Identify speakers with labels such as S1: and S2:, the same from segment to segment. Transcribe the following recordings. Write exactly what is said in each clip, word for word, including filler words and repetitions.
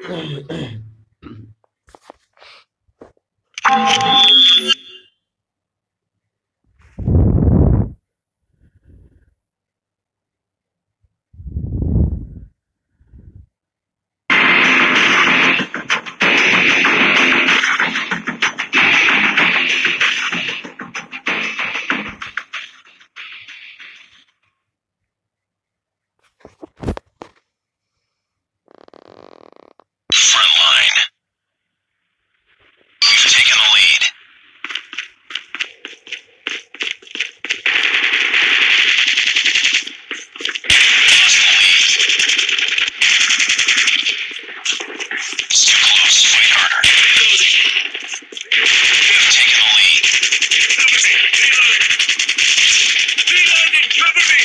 S1: Frontline. We've taken the lead. Lost the lead. It's too close. Fight harder. We've taken the lead. Reloading. Cover me.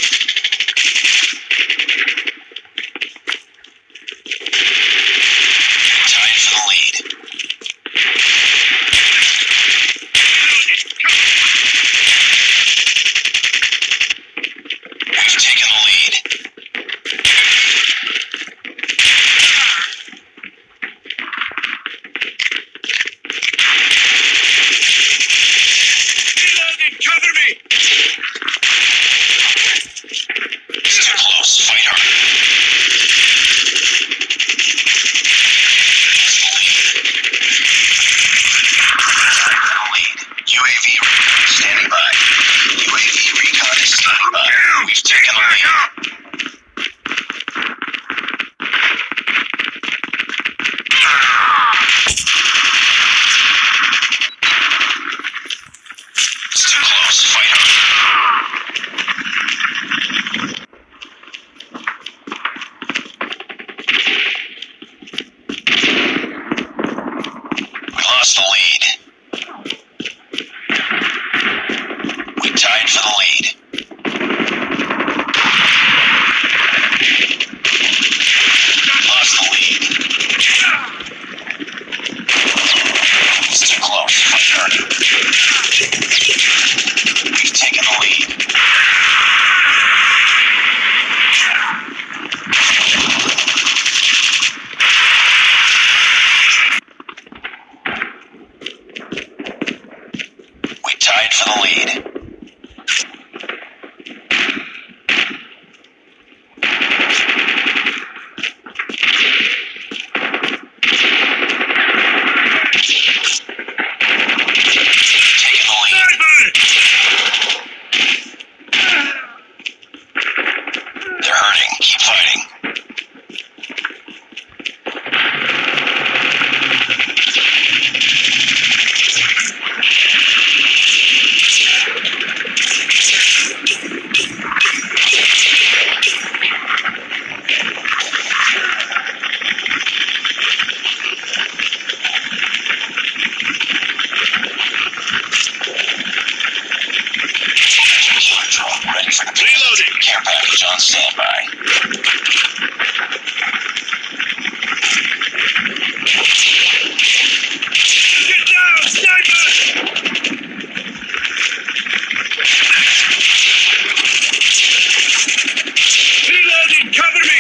S1: Tied for the lead. We've taken the lead. Reloading. Cover me. It's too close. Fight harder. U A V standing by. U A V recon is standing by. We've taken the lead. It's too close. Fight harder. We lost the lead. We tied for the lead. Lost the lead. It's too close. Fight harder. We've taken the lead. We tied for the lead. Taking the lead. They're hurting. Keep fighting. Killer drone ready for deployment. Reloading. Care package on standby. Get down, sniper! Reloading. Cover me.